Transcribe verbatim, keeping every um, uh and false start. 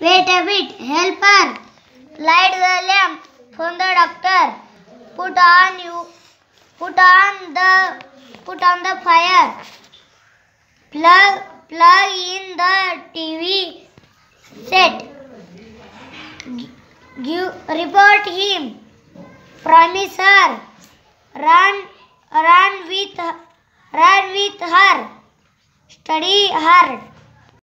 Wait a bit. Help her. Light the lamp. Phone the doctor. Put on you. Put on the. Put on the fire. Plug. Plug in the T V set. Give. Report him. Promise her. Run. Run with. Run with her. Study hard.